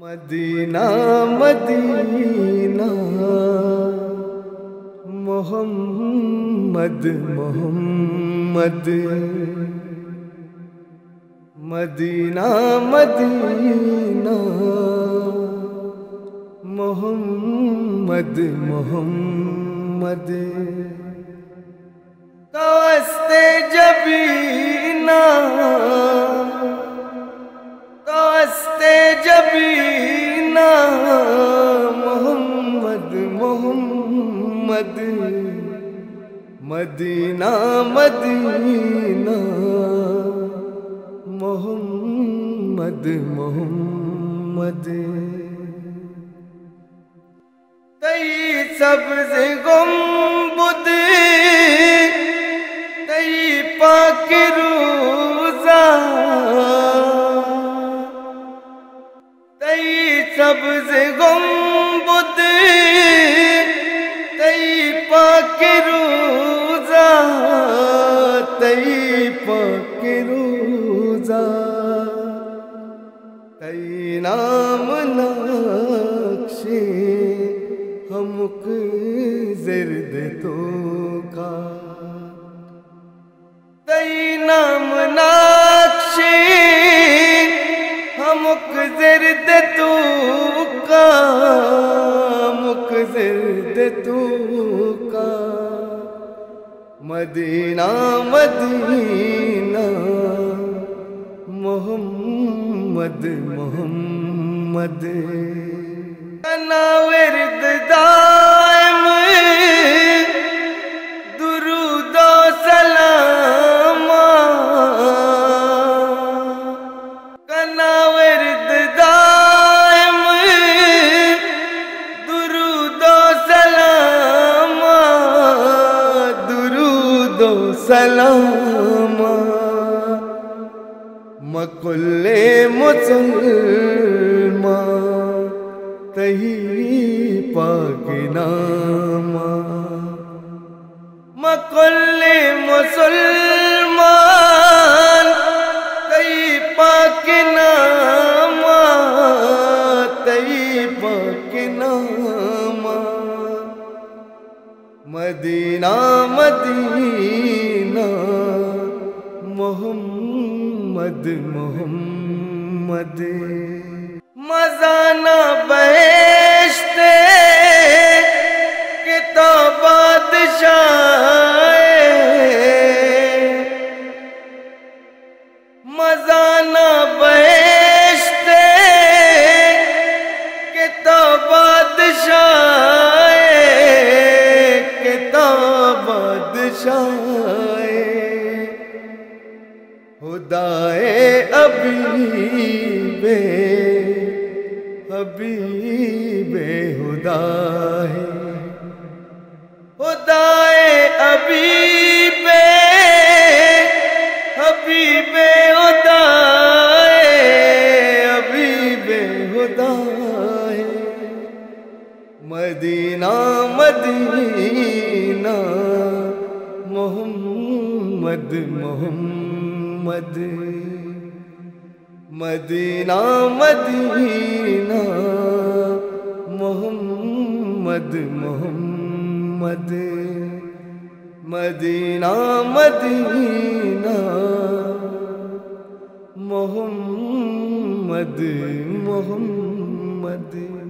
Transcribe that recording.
مدینہ مدینہ محمد محمد مدینہ مدینہ محمد محمد توستے جبینہ توستے جبینہ محمد محمد مدینہ مدینہ محمد محمد تئی سبز گنبد تئی پاک روزہ تئی سبز گنبد تئی پاک روزہ تئی پاک روزہ تئی نام نقش ہمک زرد تو کا تئی نام نقش ہمک زرد تو کا مک زرد تو کا مدینہ مدینہ محمد محمد کنا ورد دائم درود و سلام کنا ورد دائم درود و سلام درود و سلام مکل مسلمان تہی پاک نام مکل مسلمان تہی پاک نام تہی پاک نام مدینہ مدینہ محمد محمد مزانہ بہشت کتاب بادشاہ مزانہ بہشت کتاب بادشاہ کتاب بادشاہ خدائے حبیب حبیب خدا ہے خدائے حبیب حبیب خدا ہے حبیب خدا ہے مدینہ مدینہ محمد محمد مدینہ مدینہ محمد محمد مدینہ مدینہ محمد محمد